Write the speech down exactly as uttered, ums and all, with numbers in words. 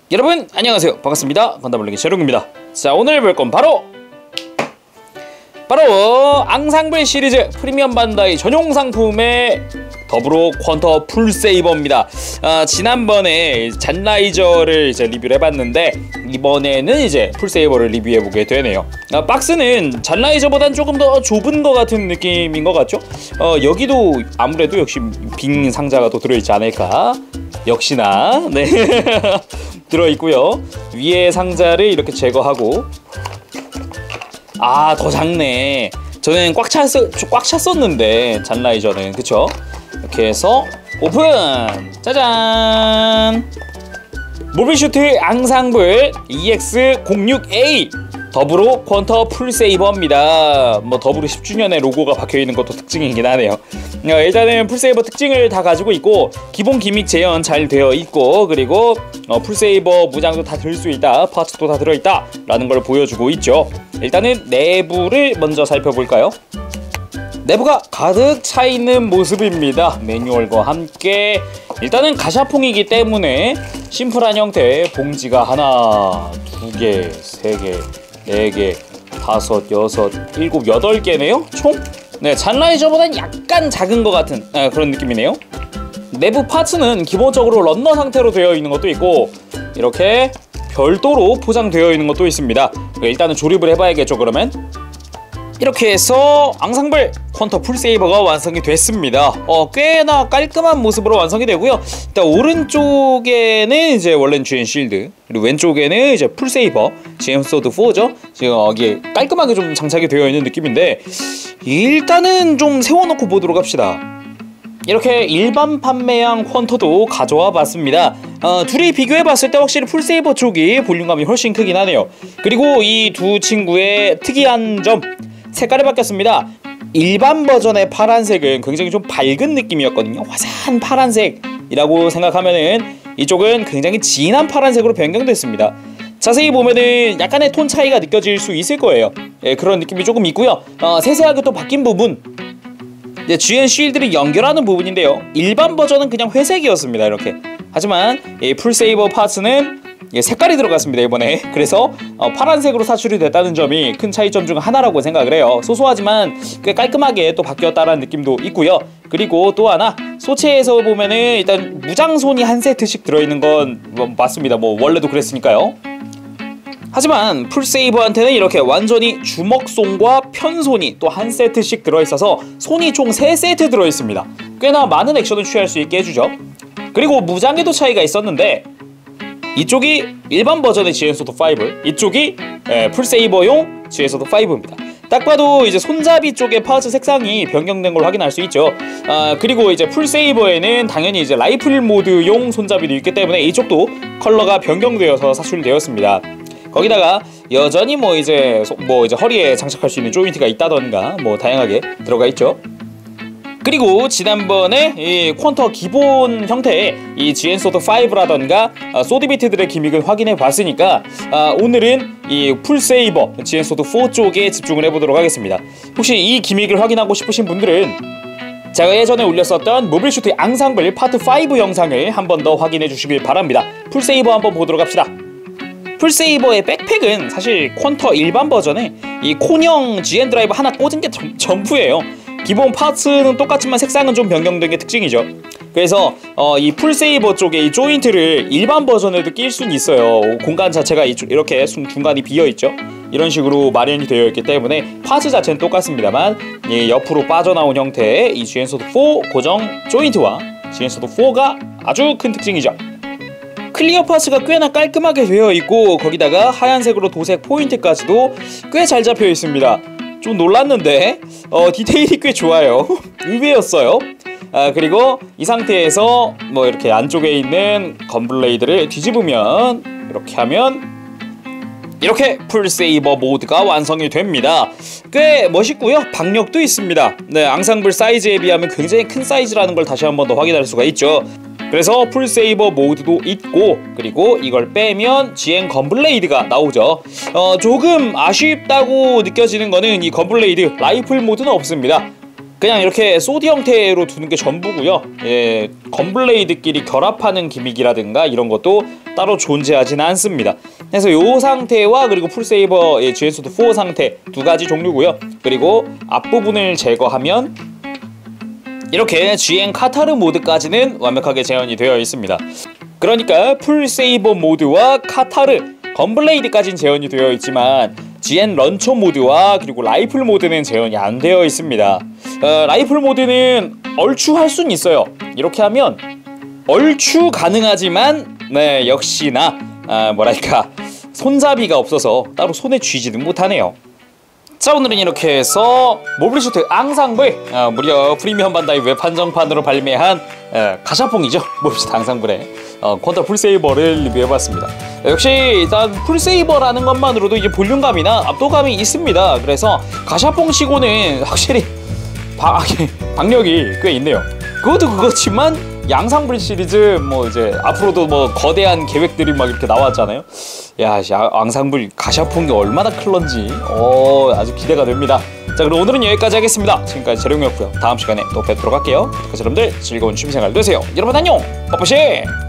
여러분 안녕하세요, 반갑습니다. 건담블랙의 제롱입니다. 자, 오늘 볼 건 바로 바로 앙상블 시리즈 프리미엄 반다이 전용 상품의 더불어 퀀터 풀세이버입니다. 아, 지난번에 잔라이저를 이제 리뷰를 해봤는데 이번에는 이제 풀세이버를 리뷰해보게 되네요. 아, 박스는 잔라이저보단 조금 더 좁은 것 같은 느낌인 것 같죠? 어, 여기도 아무래도 역시 빙 상자가 또 들어있지 않을까? 역시나 네 들어있고요. 위에 상자를 이렇게 제거하고, 아, 더 작네. 저는 꽉 찼, 꽉 찼었는데 잔라이저는, 그쵸? 이렇게 해서 오픈! 짜잔! 모빌슈트 앙상블 이엑스 공육 에이 더불어 퀀터 풀세이버입니다. 뭐 더불어 십 주년의 로고가 박혀있는 것도 특징이긴 하네요. 일단은 풀세이버 특징을 다 가지고 있고, 기본 기믹 재현 잘 되어 있고, 그리고 어, 풀세이버 무장도 다 들 수 있다, 파츠도 다 들어있다 라는 걸 보여주고 있죠. 일단은 내부를 먼저 살펴볼까요? 내부가 가득 차있는 모습입니다. 매뉴얼과 함께. 일단은 가샤퐁이기 때문에 심플한 형태의 봉지가 하나, 두 개, 세 개, 네 개, 다섯, 여섯, 일곱, 여덟 개네요 총? 네, 잔라이저보다는 약간 작은 것 같은 아, 그런 느낌이네요. 내부 파츠는 기본적으로 런너 상태로 되어 있는 것도 있고, 이렇게 별도로 포장되어 있는 것도 있습니다. 일단은 조립을 해봐야겠죠. 그러면 이렇게 해서 앙상블 퀀터 풀세이버가 완성이 됐습니다. 어, 꽤나 깔끔한 모습으로 완성이 되고요. 일단 오른쪽에는 이제 원래는 지엔 실드, 그리고 왼쪽에는 이제 풀세이버 지엠 소드 포죠. 지금 여기에 깔끔하게 좀 장착이 되어 있는 느낌인데, 일단은 좀 세워놓고 보도록 합시다. 이렇게 일반 판매형 퀀터도 가져와 봤습니다. 어, 둘이 비교해봤을 때 확실히 풀세이버 쪽이 볼륨감이 훨씬 크긴 하네요. 그리고 이 두 친구의 특이한 점, 색깔이 바뀌었습니다. 일반 버전의 파란색은 굉장히 좀 밝은 느낌이었거든요. 화사한 파란색이라고 생각하면은 이쪽은 굉장히 진한 파란색으로 변경됐습니다. 자세히 보면은 약간의 톤 차이가 느껴질 수 있을 거예요. 예, 그런 느낌이 조금 있고요. 어, 세세하게 또 바뀐 부분, 네, 지엔 쉴드를 연결하는 부분인데요. 일반 버전은 그냥 회색이었습니다. 이렇게. 하지만 이 풀세이버 파츠는 색깔이 들어갔습니다, 이번에. 그래서 어, 파란색으로 사출이 됐다는 점이 큰 차이점 중 하나라고 생각을 해요. 소소하지만 꽤 깔끔하게 또 바뀌었다는 느낌도 있고요. 그리고 또 하나, 소체에서 보면은 일단 무장손이 한 세트씩 들어있는 건 뭐, 맞습니다. 뭐 원래도 그랬으니까요. 하지만 풀세이버한테는 이렇게 완전히 주먹손과 편손이 또 한 세트씩 들어있어서 손이 총 세 세트 들어있습니다. 꽤나 많은 액션을 취할 수 있게 해주죠. 그리고 무장에도 차이가 있었는데, 이쪽이 일반 버전의 지엔 소드 오, 이쪽이 에, 풀세이버용 지엔 소드 오입니다. 딱 봐도 이제 손잡이 쪽의 파츠 색상이 변경된 걸 확인할 수 있죠. 아, 그리고 이제 풀세이버에는 당연히 이제 라이플 모드용 손잡이도 있기 때문에 이쪽도 컬러가 변경되어서 사출되었습니다. 거기다가 여전히 뭐 이제 뭐 이제 허리에 장착할 수 있는 조인트가 있다던가 뭐 다양하게 들어가 있죠. 그리고 지난번에 이 퀀터 기본 형태의 이 지엔 소드 오라던가 아, 소드비트들의 기믹을 확인해 봤으니까 아, 오늘은 이 풀세이버 지엔 소드 오 쪽에 집중을 해보도록 하겠습니다. 혹시 이 기믹을 확인하고 싶으신 분들은 제가 예전에 올렸었던 모빌슈트 앙상블 파트 오 영상을 한 번 더 확인해 주시길 바랍니다. 풀세이버 한번 보도록 합시다. 풀세이버의 백팩은 사실 퀀터 일반 버전에 이 콘형 지엔 드라이브 하나 꽂은 게 전부예요. 기본 파츠는 똑같지만 색상은 좀 변경된 게 특징이죠. 그래서 어, 이 풀세이버 쪽에 이 조인트를 일반 버전에도 낄 수는 있어요. 공간 자체가 이렇게 중간이 비어있죠. 이런 식으로 마련이 되어 있기 때문에 파츠 자체는 똑같습니다만 이 옆으로 빠져나온 형태의 이 지엔 소드 오 고정 조인트와 지엔 소드 오가 아주 큰 특징이죠. 클리어 파츠가 꽤나 깔끔하게 되어 있고, 거기다가 하얀색으로 도색 포인트까지도 꽤 잘 잡혀 있습니다. 좀 놀랐는데 어, 디테일이 꽤 좋아요. 의외였어요. 아, 그리고 이 상태에서 뭐 이렇게 안쪽에 있는 건블레이드를 뒤집으면, 이렇게 하면 이렇게 풀세이버 모드가 완성이 됩니다. 꽤 멋있고요. 박력도 있습니다. 네, 앙상블 사이즈에 비하면 굉장히 큰 사이즈라는 걸 다시 한 번 더 확인할 수가 있죠. 그래서 풀세이버 모드도 있고, 그리고 이걸 빼면 지엔 건블레이드가 나오죠. 어, 조금 아쉽다고 느껴지는 거는 이 건블레이드 라이플 모드는 없습니다. 그냥 이렇게 소디 형태로 두는 게 전부고요. 예, 건블레이드끼리 결합하는 기믹이라든가 이런 것도 따로 존재하지는 않습니다. 그래서 요 상태와 그리고 풀세이버 예, 지엔소드 사 상태 두 가지 종류고요. 그리고 앞부분을 제거하면 이렇게 지엔 카타르 모드까지는 완벽하게 재현이 되어 있습니다. 그러니까 풀세이버 모드와 카타르, 건블레이드까지는 재현이 되어 있지만 지엔 런처 모드와 그리고 라이플 모드는 재현이 안 되어 있습니다. 어, 라이플 모드는 얼추할 수는 있어요. 이렇게 하면 얼추 가능하지만 네 역시나 아, 뭐랄까 손잡이가 없어서 따로 손에 쥐지는 못하네요. 자, 오늘은 이렇게 해서 모빌리슈트 앙상블 어, 무려 프리미엄 반다이 웹 한정판으로 발매한 어, 가샤퐁이죠. 모빌리슈트 앙상블의 어, 퀀터 풀세이버를 리뷰해봤습니다. 역시 일단 풀세이버라는 것만으로도 이제 볼륨감이나 압도감이 있습니다. 그래서 가샤퐁 치고는 확실히 바, 박력이 꽤 있네요. 그것도 그렇지만 양상블 시리즈 뭐 이제 앞으로도 뭐 거대한 계획들이 막 이렇게 나왔잖아요. 야, 앙상블 가샤퐁이 얼마나 클런지 어 아주 기대가 됩니다. 자, 그럼 오늘은 여기까지 하겠습니다. 지금까지 재룡이었고요. 다음 시간에 또 뵙도록 할게요. 여러분들 즐거운 취미생활 되세요. 여러분 안녕. 빠빠시.